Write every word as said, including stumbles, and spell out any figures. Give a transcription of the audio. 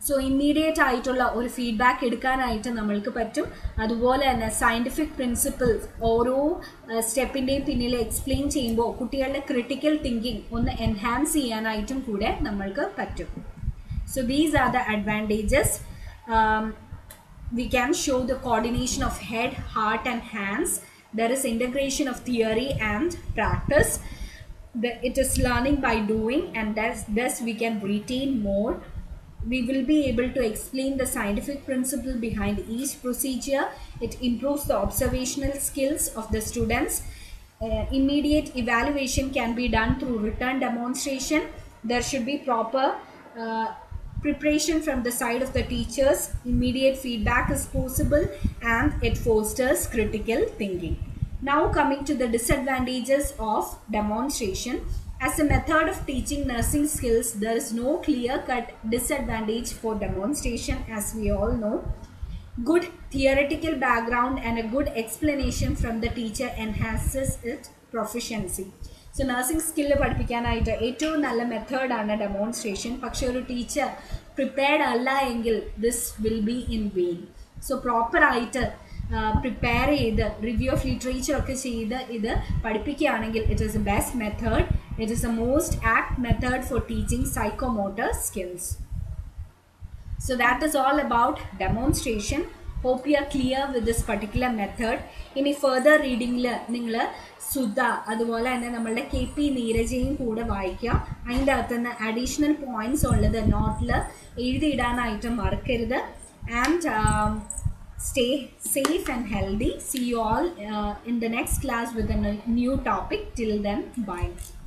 So immediate ആയിട്ടുള്ള ഒരു feedback എടുക്കാനായിട്ട് നമ്മൾക്ക് പറ്റും. അതുപോലെ തന്നെ സയൻറ്റിഫിക് പ്രിൻസിപ്പിൾസ് ഓരോ സ്റ്റെപ്പിൻ്റെയും പിന്നിൽ എക്സ്പ്ലെയിൻ ചെയ്യുമ്പോൾ കുട്ടികളുടെ ക്രിട്ടിക്കൽ തിങ്കിങ് ഒന്ന് എൻഹാൻസ് ചെയ്യാനായിട്ടും കൂടെ നമ്മൾക്ക് പറ്റും. So these are the advantages. Um, we can show the coordination of head, heart and hands. There is integration of theory and practice. The, it is learning by doing, and thus, thus we can retain more. We will be able to explain the scientific principle behind each procedure. It improves the observational skills of the students. Uh, immediate evaluation can be done through written demonstration. There should be proper uh, preparation from the side of the teachers. Immediate feedback is possible and it fosters critical thinking. Now coming to the disadvantages of demonstration. As a method of teaching nursing skills, there is no clear-cut disadvantage for demonstration, as we all know. Good theoretical background and a good explanation from the teacher enhances its proficiency. So nursing skill പഠിപ്പിക്കാനായിട്ട് ഏറ്റവും നല്ല മെത്തേഡാണ് demonstration. പക്ഷെ ഒരു teacher prepared അല്ല എങ്കിൽ this will be in vain. So പ്രോപ്പറായിട്ട് prepare ചെയ്ത് റിവ്യൂ ഓഫ് ലിറ്ററേച്ചർ ഒക്കെ ചെയ്ത് ഇത് പഠിപ്പിക്കുകയാണെങ്കിൽ it is a best method. It is a most apt method for teaching psychomotor skills. So that is all about demonstration. Hope you are clear with this particular method. ഇനി further റീഡിങ്ങിൽ നിങ്ങൾ സുധ അതുപോലെ തന്നെ നമ്മളുടെ കെ പി നീരജയും കൂടെ വായിക്കുക. അതിൻ്റെ അകത്ത് നിന്ന് അഡീഷണൽ പോയിന്റ്സ് ഉള്ളത് നോട്ടിൽ എഴുതിയിടാനായിട്ട് മറക്കരുത്. And stay safe and healthy. See you all uh, in the next class with a new topic. Till then, bye.